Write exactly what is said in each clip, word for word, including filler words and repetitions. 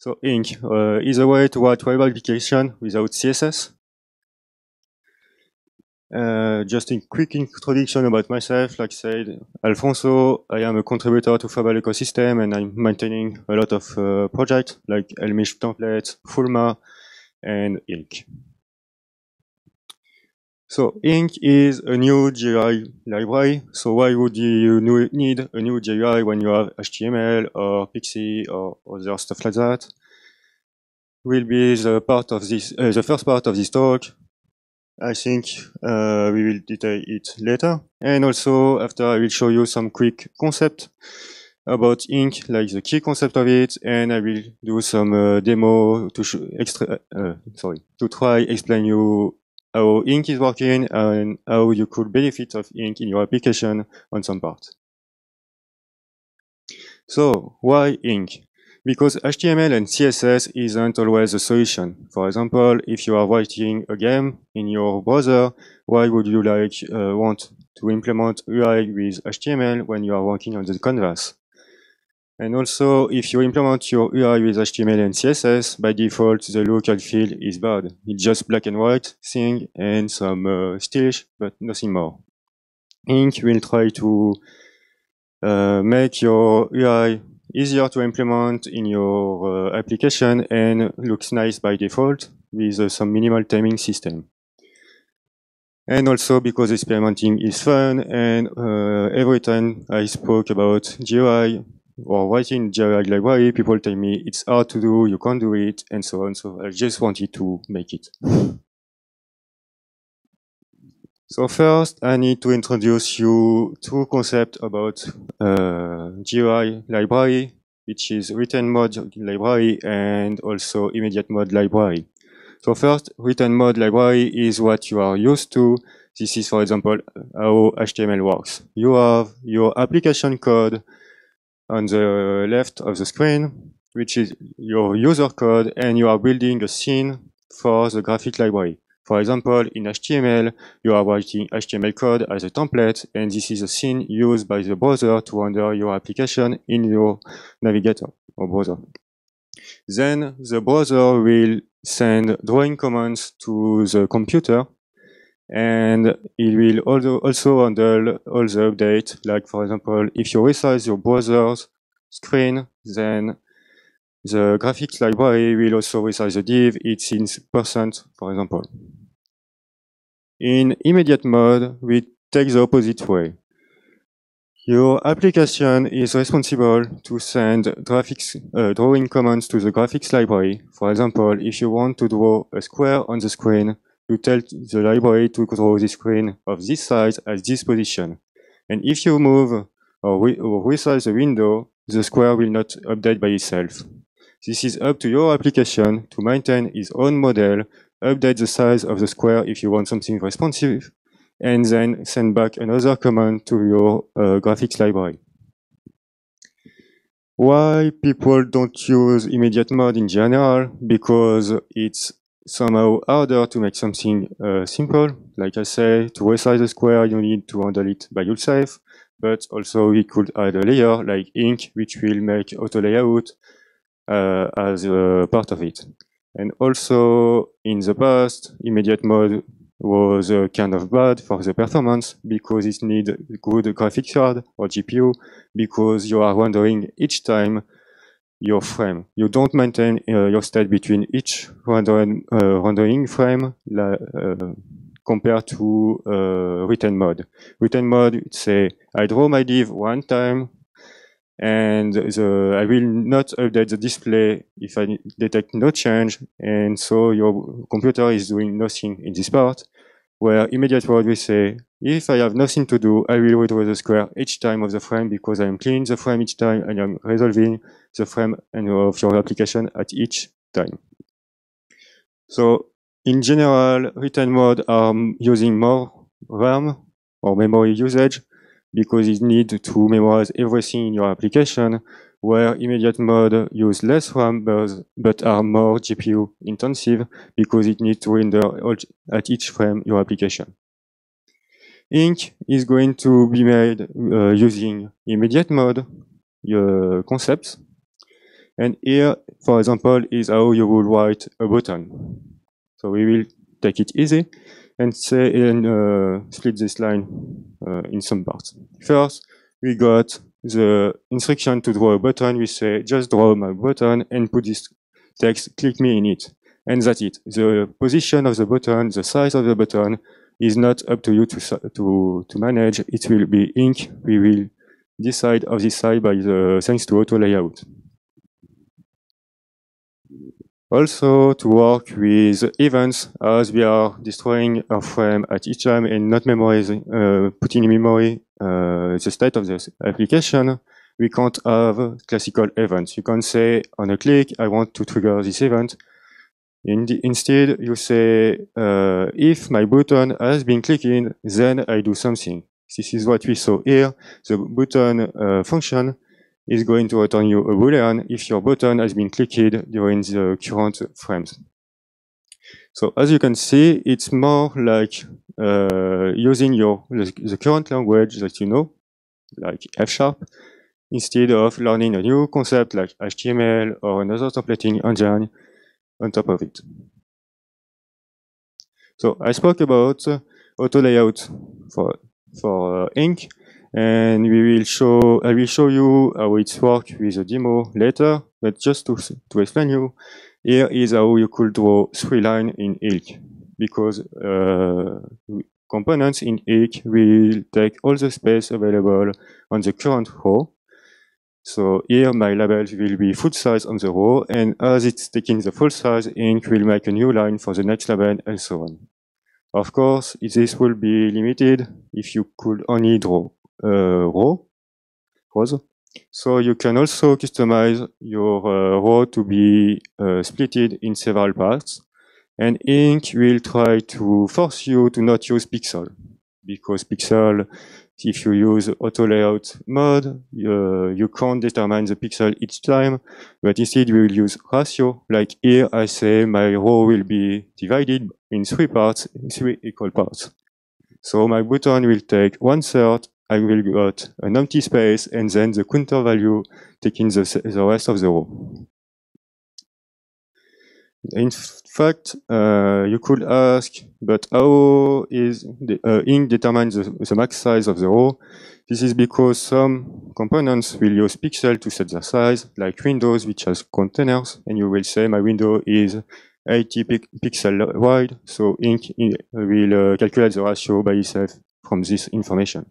So Ink uh, is a way to write web application without C S S. Uh, just a quick introduction about myself. Like I said, Alfonso, I am a contributor to Fable ecosystem, and I'm maintaining a lot of uh, projects like Elmish templates, Fulma, and Ink. So Ink is a new G U I library. So why would you need a new G U I when you have H T M L or Pixie or other stuff like that? Will be the part of this, uh, the first part of this talk. I think uh, we will detail it later. And also after I will show you some quick concept about Ink, like the key concept of it, and I will do some uh, demo to show extra, uh, sorry, to try explain you how Ink is working and how you could benefit of Ink in your application on some parts. So why Ink? Because H T M L and C S S isn't always a solution. For example, if you are writing a game in your browser, why would you like uh, want to implement U I with H T M L when you are working on the canvas? And also, if you implement your U I with H T M L and C S S, by default, the local field is bad. It's just black and white thing and some uh, stylish, but nothing more. Ink will try to uh, make your U I easier to implement in your uh, application and looks nice by default with uh, some minimal timing system. And also because experimenting is fun, and uh, every time I spoke about G U I or writing G U I library, people tell me it's hard to do, you can't do it, and so on. So I just wanted to make it. So first, I need to introduce you two concepts about uh, G U I library, which is written mode library and also immediate mode library. So first, written mode library is what you are used to. This is, for example, how H T M L works. You have your application code on the left of the screen, which is your user code, and you are building a scene for the graphic library. For example, in H T M L, you are writing H T M L code as a template, and this is a scene used by the browser to render your application in your navigator or browser. Then the browser will send drawing commands to the computer, and it will also handle all the updates. Like, for example, if you resize your browser's screen, then the graphics library will also resize the div. It's in percent, for example. In immediate mode, we take the opposite way. Your application is responsible to send graphics, uh, drawing commands to the graphics library. For example, if you want to draw a square on the screen, you tell the library to draw the screen of this size at this position. And if you move or, re or resize the window, the square will not update by itself. This is up to your application to maintain its own model, update the size of the square if you want something responsive, and then send back another command to your uh, graphics library. Why people don't use immediate mode in general? Because it's somehow harder to make something uh, simple. Like I say, to resize a square, you need to handle it by yourself, but also we could add a layer like Ink, which will make auto layout uh, as a part of it. And also in the past, immediate mode was uh, kind of bad for the performance because it needs good graphics card or G P U, because you are rendering each time your frame. You don't maintain uh, your state between each rendering, uh, rendering frame uh, compared to uh, written mode. Written mode, say, I draw my div one time, and the, I will not update the display if I detect no change, and so your computer is doing nothing in this part. Where immediate mode we say, if I have nothing to do, I will redraw the square each time of the frame because I am cleaning the frame each time and I'm resolving the frame of your application at each time. So in general, written mode are using more RAM or memory usage because it needs to memorize everything in your application, where immediate mode use less RAM but, but are more G P U intensive because it needs to render all, at each frame your application. Ink is going to be made uh, using immediate mode uh, concepts. And here, for example, is how you will write a button. So we will take it easy and say and uh, split this line uh, in some parts. First, we got the instruction to draw a button. We say just draw my button and put this text, click me in it. And that's it. The position of the button, the size of the button is not up to you to, to, to manage. It will be ink. We will decide of this side by the, thanks to auto layout. Also, to work with events, as we are destroying our frame at each time and not memorizing, uh, putting in memory uh, the state of the application, we can't have classical events. You can't say on a click, I want to trigger this event. In the, instead, you say, uh, if my button has been clicked, then I do something. This is what we saw here. The button uh, function is going to return you a boolean if your button has been clicked during the current frames. So as you can see, it's more like uh, using your the, the current language that you know, like F sharp, instead of learning a new concept like H T M L or another templating engine on top of it. So I spoke about uh, auto layout for for uh, ink, and we will show I will show you how it works with a demo later. But just to to explain you, here is how you could draw three lines in ink, because uh, components in ink will take all the space available on the current row. So here my labels will be full size on the row, and as it's taking the full size, ink will make a new line for the next label and so on. Of course, this will be limited if you could only draw uh, row, rows. So you can also customize your uh, row to be uh, splitted in several parts, and ink will try to force you to not use pixel, because pixel, if you use auto layout mode, uh, you can't determine the pixel each time, but instead we will use ratio. Like here, I say my row will be divided in three parts, three equal parts. So my button will take one third, I will got an empty space, and then the counter value taking the, the rest of the row. In fact, uh, you could ask, but how is the uh, ink determines the, the max size of the row? This is because some components will use pixel to set their size, like Windows, which has containers, and you will say my window is eighty pixel wide, so ink will uh, calculate the ratio by itself from this information.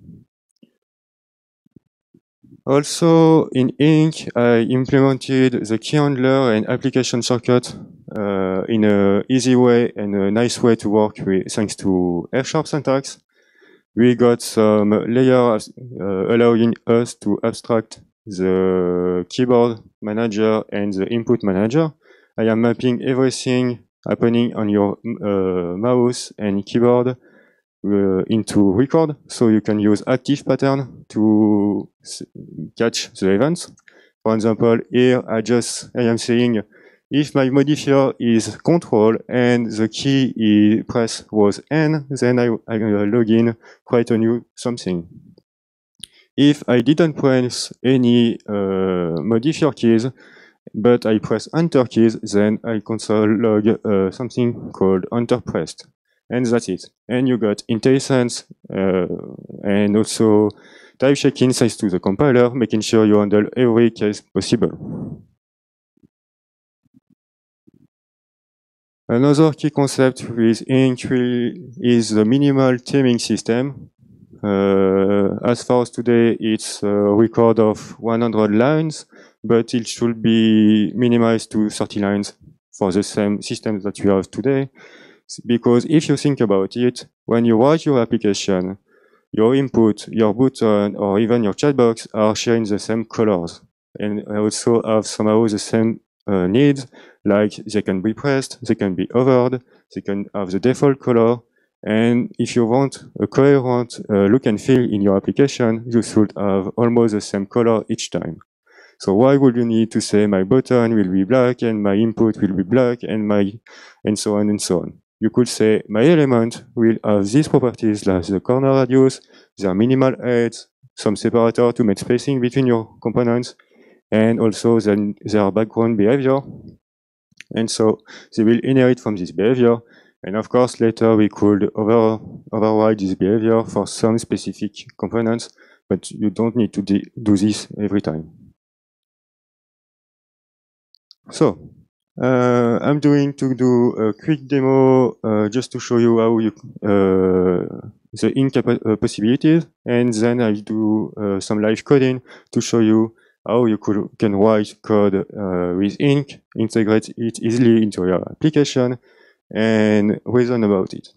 Also, in ink, I implemented the key handler and application shortcut uh, in an easy way and a nice way to work with, thanks to F sharp syntax. We got some layers uh, allowing us to abstract the keyboard manager and the input manager. I am mapping everything happening on your uh, mouse and keyboard Uh, into record, so you can use active pattern to catch the events. For example, here I just I am saying if my modifier is control and the key is press was N, then I, I uh, log in, create a new something. If I didn't press any uh, modifier keys, but I press enter keys, then I console log uh, something called enter pressed. And that's it. And you got IntelliSense uh, and also type checking thanks to the compiler, making sure you handle every case possible. Another key concept with ink is the minimal theming system. Uh, as far as today, it's a record of one hundred lines, but it should be minimized to thirty lines for the same system that we have today. Because if you think about it, when you write your application, your input, your button, or even your chat box are sharing the same colors and also have somehow the same uh, needs, like they can be pressed, they can be hovered, they can have the default color. And if you want a coherent uh, look and feel in your application, you should have almost the same color each time. So why would you need to say my button will be black and my input will be black and my and so on and so on? You could say my element will have these properties like the corner radius, their minimal height, some separator to make spacing between your components, and also then their background behavior. And so they will inherit from this behavior. And of course, later we could over, override this behavior for some specific components, but you don't need to do this every time. So uh, I'm doing to do a quick demo uh, just to show you how you uh, the ink uh, possibilities, and then I do uh, some live coding to show you how you could, can write code uh, with ink, integrate it easily into your application, and reason about it.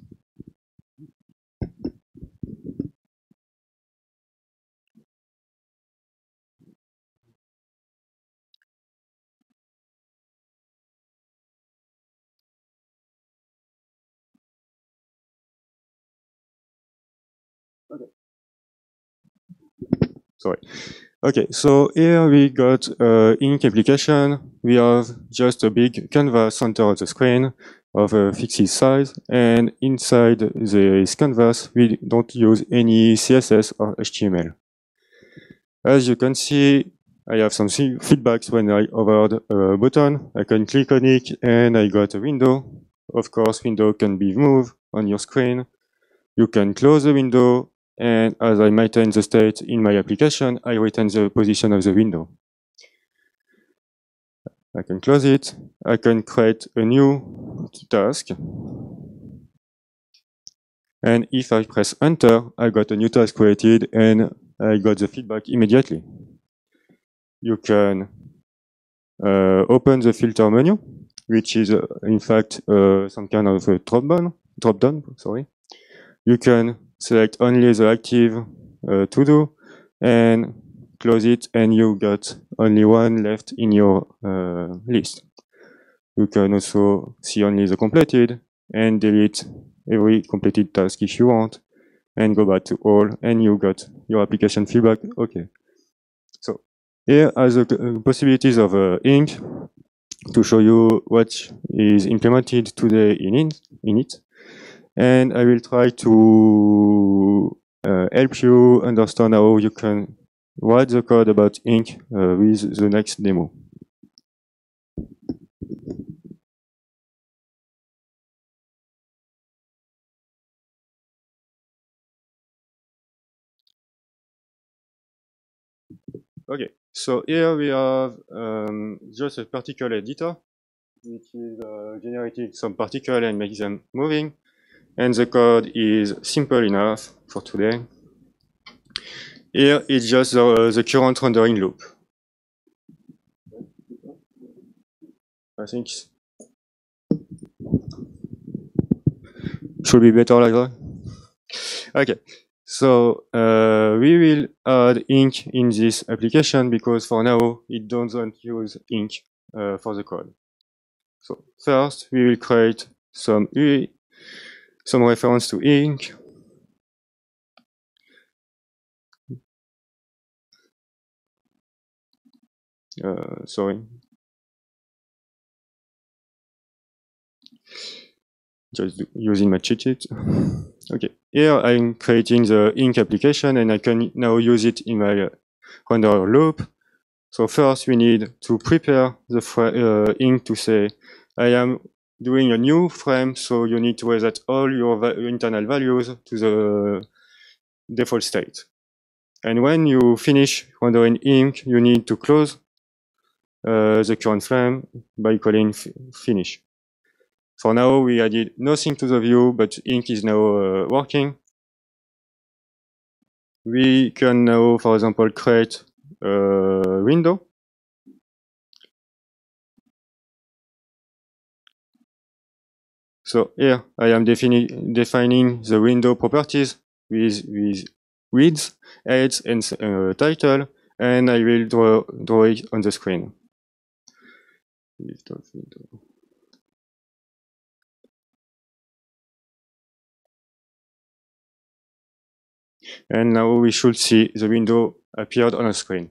Okay. Sorry. Okay, so here we got uh, ink application. We have just a big canvas center of the screen of a fixed size, and inside this canvas we don't use any C S S or H T M L. As you can see, I have some feedbacks when I hovered a button. I can click on it and I got a window. Of course, window can be moved on your screen. You can close the window, and as I maintain the state in my application, I retain the position of the window. I can close it. I can create a new task. And if I press enter, I got a new task created and I got the feedback immediately. You can uh, open the filter menu, which is uh, in fact uh, some kind of a drop down, drop down, sorry. You can select only the active uh, to do and close it, and you got only one left in your uh, list. You can also see only the completed and delete every completed task if you want, and go back to all, and you got your application feedback. Okay. So here are the possibilities of uh, ink to show you what is implemented today in it. In it. And I will try to uh, help you understand how you can write the code about ink uh, with the next demo. Okay, so here we have um, just a particle editor, which is uh, generating some particle and makes them moving. And the code is simple enough for today. Here it's just uh, the current rendering loop. I think should be better like that. Okay, so uh, we will add ink in this application because for now it doesn't use ink uh, for the code. So first we will create some U I, some reference to ink. Uh, sorry. Just using my cheat sheet. Okay, here I'm creating the ink application and I can now use it in my uh, render loop. So first we need to prepare the uh, ink to say, I am doing a new frame, so you need to reset all your va internal values to the default state. And when you finish rendering ink, you need to close uh, the current frame by calling finish. For now, we added nothing to the view, but ink is now uh, working. We can now, for example, create a window. So here I am defini defining the window properties with, with width, height, and uh, title, and I will draw, draw it on the screen. And now we should see the window appeared on the screen.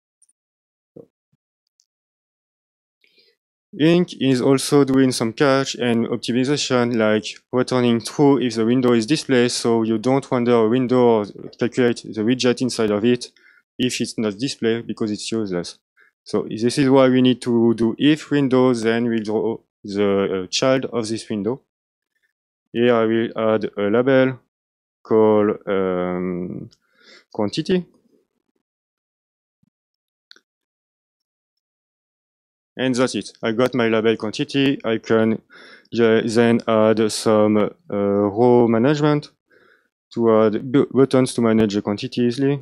Ink is also doing some cache and optimization, like returning true if the window is displayed, so you don't render a window or calculate the widget inside of it if it's not displayed because it's useless. So this is why we need to do if window, then we draw the uh, child of this window. Here I will add a label called um, quantity. And that's it. I got my label quantity. I can then add some uh, row management to add buttons to manage the quantity easily.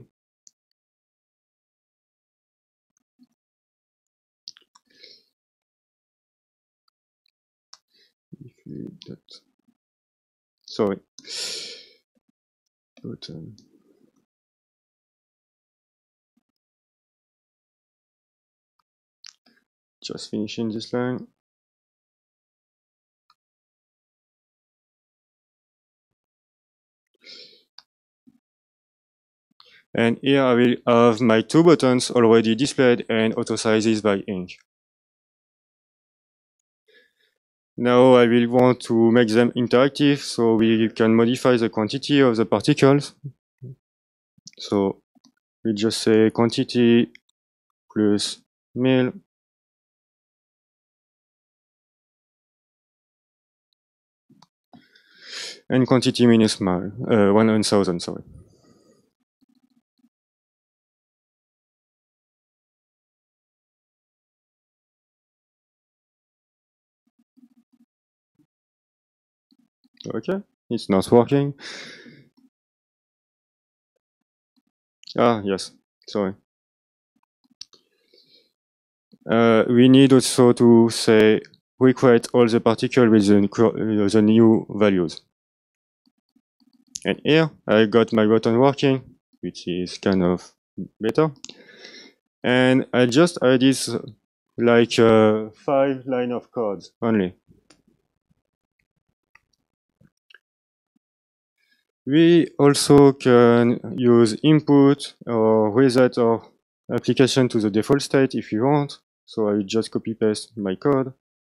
Sorry. Button. Just finishing this line. And here I will have my two buttons already displayed and auto sizes by ink. Now I will want to make them interactive, so we can modify the quantity of the particles. So we just say quantity plus mil. And quantity minus mile, uh, one thousand, sorry. Okay, it's not working. Ah, yes, sorry. Uh, we need also to say recreate all the particles with the, the new values. And here I got my button working, which is kind of better. And I just added like uh, five line of code only. We also can use input or reset our application to the default state if you want. So I just copy paste my code.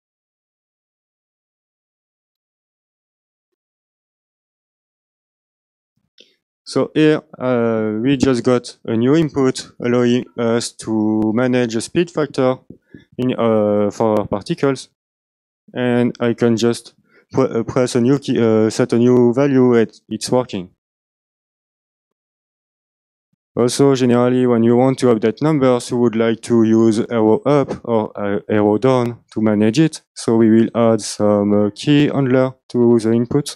So here uh, we just got a new input allowing us to manage the speed factor in, uh, for particles, and I can just pr press a new key, uh, set a new value, and it's working. Also, generally, when you want to update numbers, you would like to use arrow up or uh, arrow down to manage it. So we will add some uh, key handler to the input.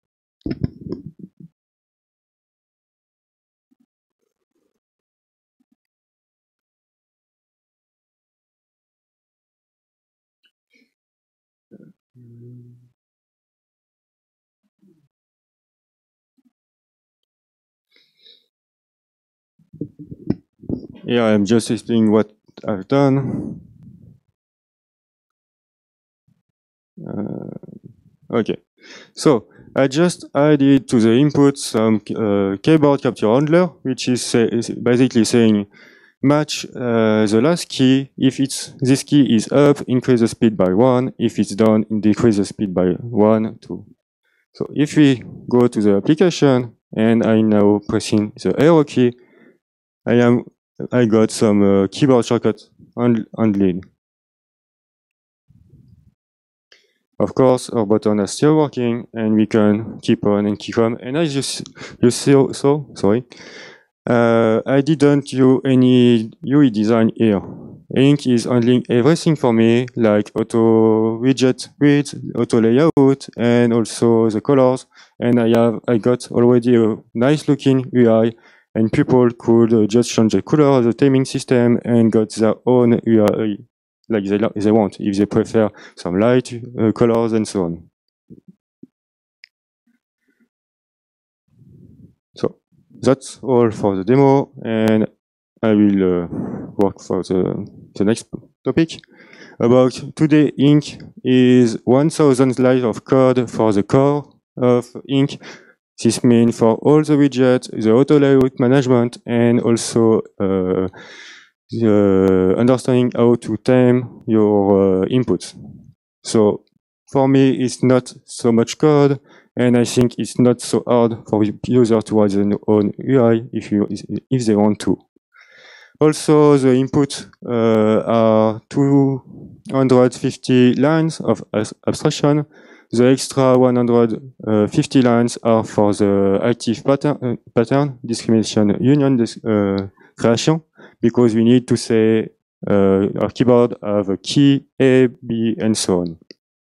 Here I'm just explaining what I've done. Uh, okay, so I just added to the input some uh, keyboard capture handler, which is, say, is basically saying match uh, the last key. If it's this key is up, increase the speed by one. If it's down, decrease the speed by one, two. So if we go to the application and I now pressing the arrow key, I am I got some uh, keyboard shortcut handling. Of course, our button is still working, and we can keep on and keep on. And as you you see, so sorry, uh, I didn't do any U I design here. Ink is handling everything for me, like auto widget width, auto layout, and also the colors. And I have I got already a nice looking U I, and people could uh, just change the color of the timing system and got their own U I like they, they want, if they prefer some light uh, colors and so on. So that's all for the demo, and I will uh, work for the, the next topic. About today, Ink is one thousand lines of code for the core of Ink. This means for all the widgets, the auto layout management, and also uh, the understanding how to time your uh, inputs. So for me, it's not so much code, and I think it's not so hard for users to write their own U I if you if they want to. Also, the input uh, are two hundred fifty lines of abstraction. The extra one hundred fifty lines are for the active pattern, uh, pattern discrimination union uh, creation, because we need to say uh, our keyboard have a key A, B, and so on.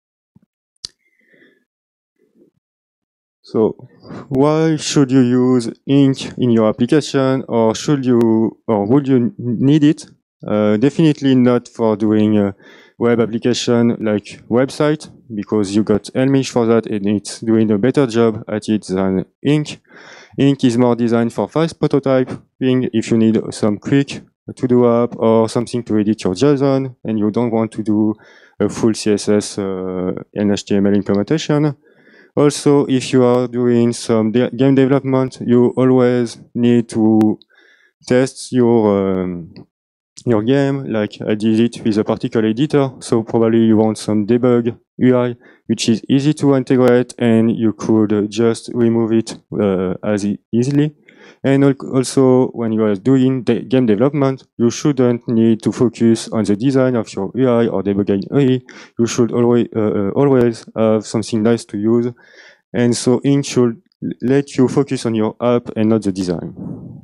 So why should you use Ink in your application, or should you, or would you need it? Uh, definitely not for doing a web application like website, because you got Elmish for that and it's doing a better job at it than Ink. Ink is more designed for fast prototyping if you need some quick to-do app or something to edit your JSON and you don't want to do a full C S S uh, and H T M L implementation. Also, if you are doing some de game development, you always need to test your um, your game, like I did it with a particle editor. So probably you want some debug U I, which is easy to integrate, and you could just remove it uh, as easily. And also, when you are doing the game development, you shouldn't need to focus on the design of your U I or debugging U I. You should always uh, always have something nice to use. And so Ink should let you focus on your app and not the design.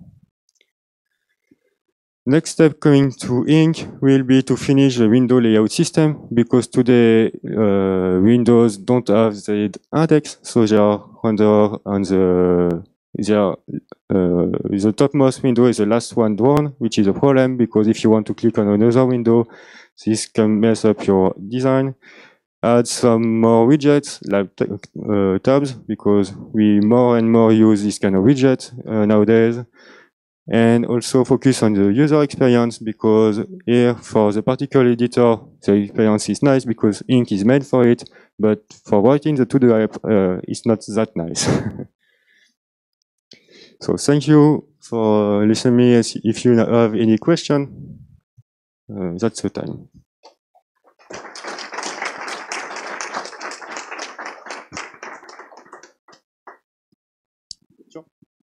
Next step coming to Ink will be to finish the window layout system, because today uh, Windows don't have the index, so they are rendered on the they are, uh, the topmost window is the last one drawn, which is a problem, because if you want to click on another window, this can mess up your design. Add some more widgets like uh, tabs, because we more and more use this kind of widget uh, nowadays. And also focus on the user experience, because here for the particle editor, the experience is nice because Ink is made for it, but for writing the to-do app, uh, it's not that nice. So thank you for listening. If you have any question, uh, that's the time. Sure.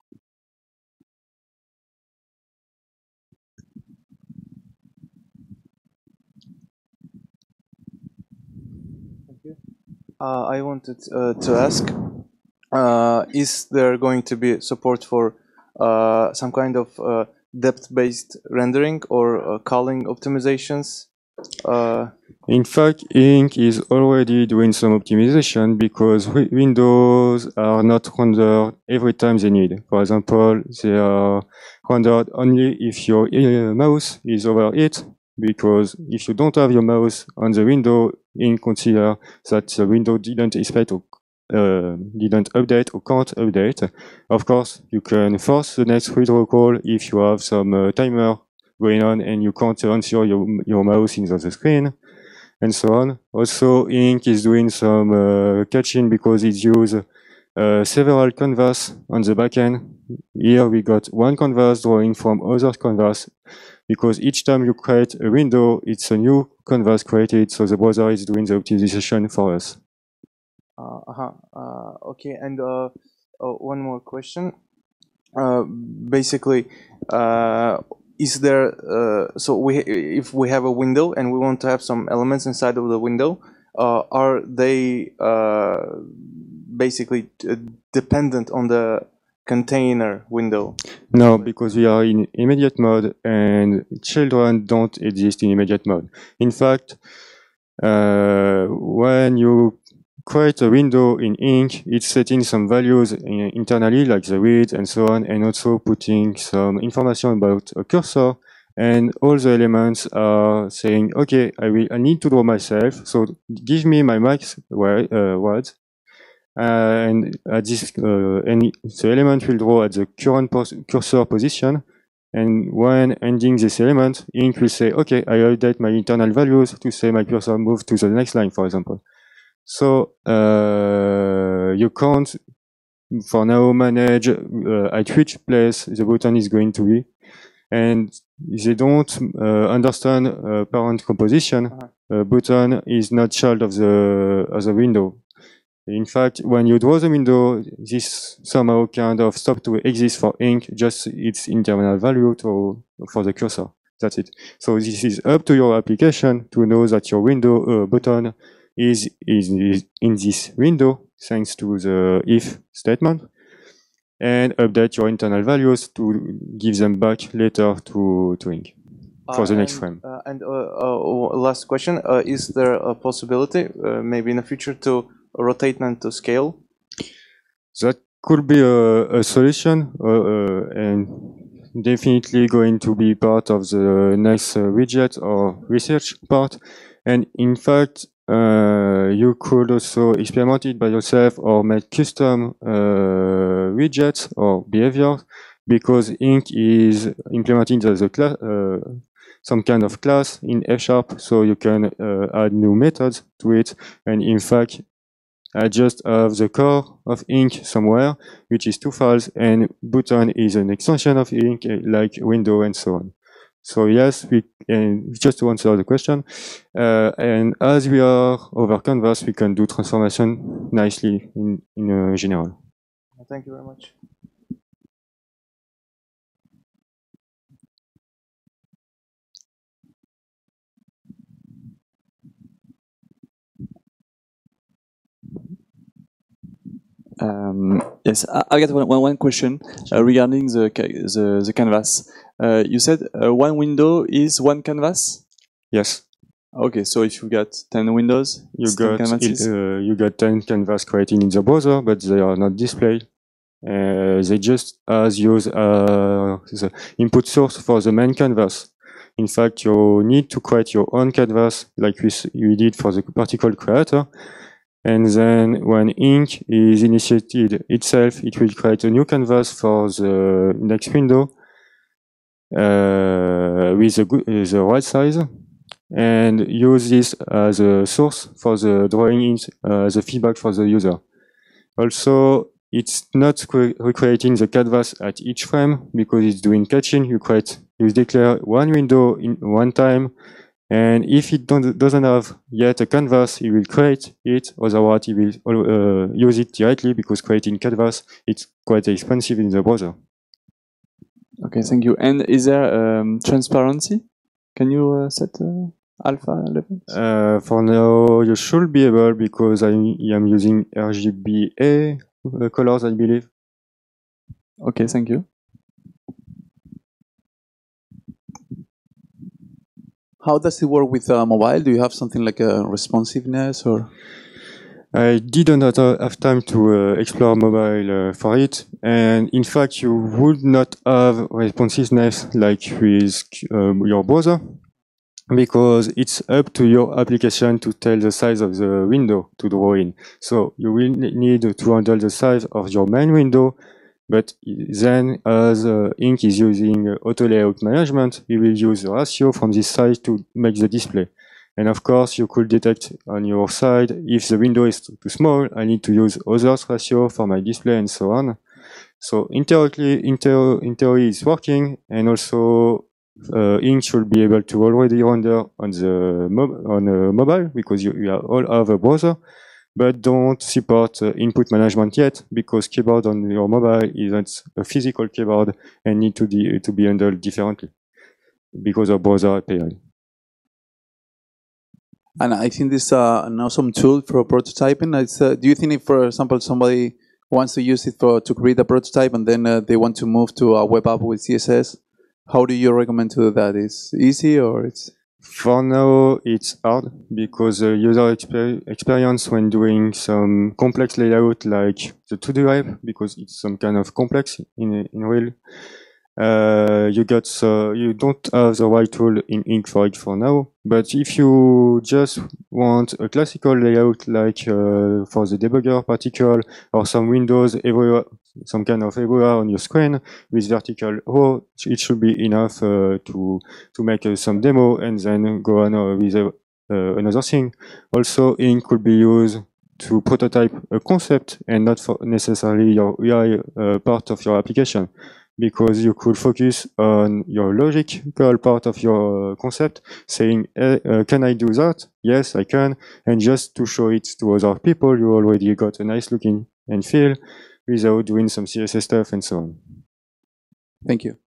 Uh, I wanted uh, to ask, uh, is there going to be support for uh, some kind of uh, depth-based rendering or uh, calling optimizations? Uh, In fact, Ink is already doing some optimization, because windows are not rendered every time they need. For example, they are rendered only if your mouse is over it, because if you don't have your mouse on the window, Ink consider that the window didn't expect or uh, didn't update or can't update. Of course, you can force the next withdraw call if you have some uh, timer going on and you can't answer your, your mouse in the screen, and so on. Also, Ink is doing some uh, catching, because it uses uh, several canvas on the backend. Here we got one canvas drawing from other canvas, because each time you create a window, it's a new canvas created, so the browser is doing the optimization for us. Uh, uh-huh. uh, okay, and uh, uh, one more question. Uh, basically, uh, is there, uh, so we, if we have a window and we want to have some elements inside of the window, uh, are they uh, basically dependent on the container window? No, because we are in immediate mode and children don't exist in immediate mode. In fact, uh, when you create a window in Ink, it's setting some values in, internally, like the width and so on, and also putting some information about a cursor. And all the elements are saying, okay, I will, I need to draw myself, so give me my max uh, words. Uh, and at this, uh, and the element will draw at the current pos cursor position. And when ending this element, Ink will say, okay, I update my internal values to say my cursor move to the next line, for example. So uh, you can't, for now, manage uh, at which place the button is going to be. And they don't uh, understand uh, parent composition. Uh-huh. Uh, button is not child of the, of the window. In fact, when you draw the window, this somehow kind of stops to exist for Ink, just its internal value to, for the cursor. That's it. So this is up to your application to know that your window uh, button is, is, is in this window thanks to the if statement, and update your internal values to give them back later to, to Ink for Uh, the next and, frame. Uh, and uh, uh, last question, uh, is there a possibility, uh, maybe in the future, to rotate and to scale? That could be a, a solution, uh, uh, and definitely going to be part of the next uh, widget or research part. And in fact, uh, you could also experiment it by yourself or make custom uh, widgets or behaviors, because Ink is implementing the, the class, uh, some kind of class in F sharp, so you can uh, add new methods to it. And in fact, I just have the core of Ink somewhere, which is two files, and button is an extension of Ink, like window and so on. So yes, we and just to answer the question, uh, and as we are over Canvas, we can do transformation nicely in, in uh, general. Thank you very much. Um, yes, I, I got one, one, one question uh, regarding the, the, the canvas. Uh, you said uh, one window is one canvas? Yes. Okay, so if you got ten windows, you got canvases? uh, you got ten canvas created in the browser, but they are not displayed. Uh, they just as use uh, the input source for the main canvas. In fact, you need to create your own canvas, like we, we did for the particle creator. And then when Ink is initiated itself, it will create a new canvas for the next window uh, with the, the right size, and use this as a source for the drawing in uh, the feedback for the user. Also, it's not recreating the canvas at each frame because it's doing caching. You create, you declare one window in one time, and if it don't, doesn't have yet a canvas, it will create it. Otherwise, it will uh, use it directly, because creating canvas, it's quite expensive in the browser. Okay, thank you. And is there um, transparency? Can you uh, set uh, alpha levels? Uh, for now, you should be able, because I am using R G B A uh, colors, I believe. Okay, thank you. How does it work with uh, mobile? Do you have something like a responsiveness or? I didn't have time to uh, explore mobile uh, for it, and in fact, you would not have responsiveness like with um, your browser, because it's up to your application to tell the size of the window to draw in. So you will need to handle the size of your main window, but then as uh, Ink is using uh, auto layout management, we will use the ratio from this size to make the display. And of course, you could detect on your side if the window is too small, I need to use others ratio for my display and so on. So in theory, in theory it's working, and also uh, Ink should be able to already render on the mob on a mobile, because you, you all have a browser, but don't support uh, input management yet, because keyboard on your mobile isn't a physical keyboard and need to, de to be handled differently because of browser A P I. And I think this is uh, an awesome tool for prototyping. It's, uh, do you think if, for example, somebody wants to use it for to create a prototype and then uh, they want to move to a web app with C S S, how do you recommend to do that? Is it easy or it's? For now, it's hard, because the user exper experience when doing some complex layout like the two D web, because it's some kind of complex in in real. Uh, you got so you don't have the right tool in Ink for it for now. But if you just want a classical layout like uh, for the debugger particle, or some windows everywhere, some kind of everywhere on your screen with vertical row, it should be enough uh, to to make uh, some demo and then go on uh, with uh, uh, another thing. Also, Ink could be used to prototype a concept and not for necessarily your U I uh, part of your application, because you could focus on your logical part of your concept, saying, hey, uh, can I do that? Yes, I can. And just to show it to other people, you already got a nice looking and feel without doing some C S S stuff and so on. Thank you.